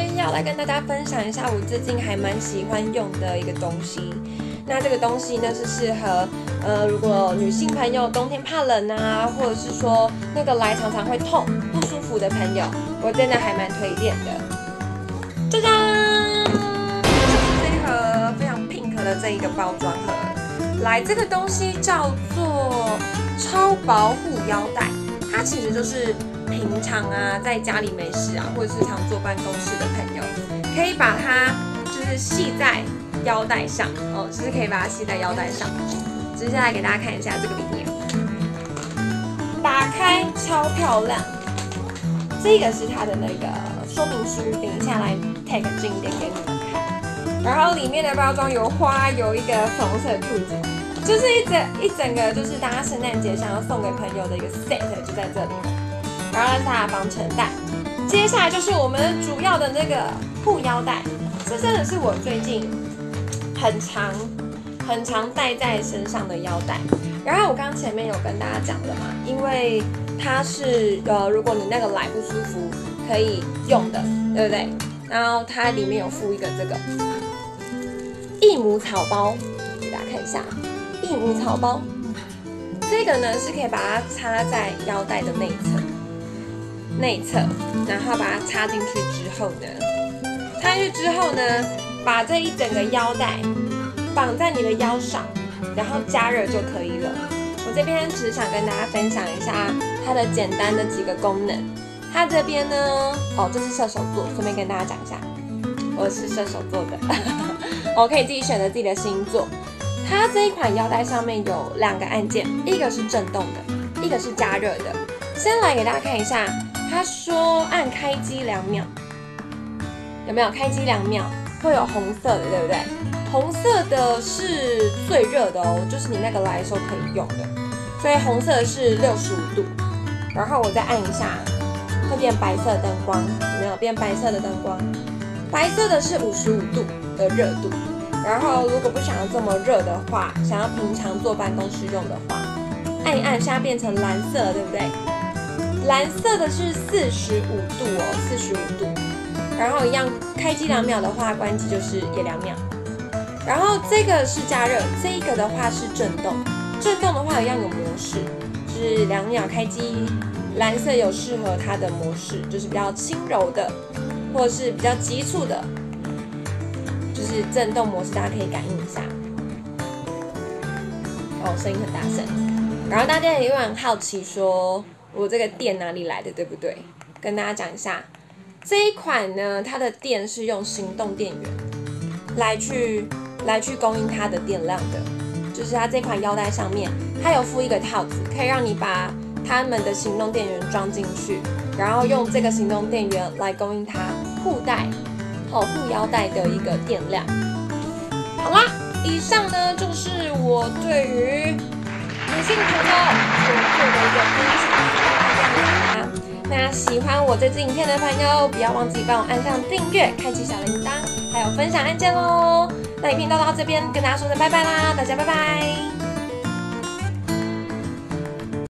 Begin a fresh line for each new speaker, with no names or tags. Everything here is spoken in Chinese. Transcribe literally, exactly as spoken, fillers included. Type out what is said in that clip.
天要来跟大家分享一下我最近还蛮喜欢用的一个东西。那这个东西呢是适合呃，如果女性朋友冬天怕冷啊，或者是说那个来常常会痛不舒服的朋友，我真的还蛮推荐的。짜잔，就是这一盒非常 pink 的这一个包装盒。来，这个东西叫做超薄护腰带，它其实就是平常啊在家里没事啊，或者是常坐办公室的朋友，可以把它就是系在腰带上哦，就是可以把它系在腰带上。接下来给大家看一下这个里面，打开超漂亮，这个是它的那个说明书，等一下来 tag 近一点给你们看。然后里面的包装有花，有一个粉红色的兔子，就是一整一整个就是大家圣诞节想要送给朋友的一个 set 就在这里。然后是它的防尘袋，接下来就是我们主要的那个护腰带，这真的是我最近很常很常戴在身上的腰带。然后我刚刚前面有跟大家讲了嘛，因为它是呃，如果你那个来不舒服可以用的，对不对？然后它里面有附一个这个益母草包，给大家看一下益母草包。这个呢是可以把它插在腰带的内侧。内侧，然后把它插进去之后呢，插进去之后呢，把这一整个腰带绑在你的腰上，然后加热就可以了。我这边只想跟大家分享一下它的简单的几个功能。它这边呢，哦，这是射手座，顺便跟大家讲一下，我是射手座的，我可以自己选择自己的星座。它这一款腰带上面有两个按键，一个是震动的，一个是加热的。先来给大家看一下。他说按开机两秒，有没有？开机两秒会有红色的，对不对？红色的是最热的哦，就是你那个来的时候可以用的。所以红色的是六十五度，然后我再按一下，会变白色灯光，有没有？变白色的灯光，白色的是五十五度的热度。然后如果不想要这么热的话，想要平常坐办公室用的话，按一按，现在变成蓝色，对不对？蓝色的是四十五度哦，四十五度。然后一样开机两秒的话，关机就是也两秒。然后这个是加热，这个的话是震动。震动的话一样有模式，就是两秒开机。蓝色有适合它的模式，就是比较轻柔的，或者是比较急促的，就是震动模式，大家可以感应一下。哦，声音很大声。然后大家也会很好奇说。我这个电哪里来的，对不对？跟大家讲一下，这一款呢，它的电是用行动电源来去来去供应它的电量的。就是它这款腰带上面，它有附一个套子，可以让你把它们的行动电源装进去，然后用这个行动电源来供应它护带、哦护腰带的一个电量。好啦，以上呢就是我对于女性朋友所做的一个分享。那喜欢我这支影片的朋友，不要忘记帮我按上订阅、开启小铃铛，还有分享按键喽。那影片就到这边，跟大家说声拜拜啦，大家拜拜。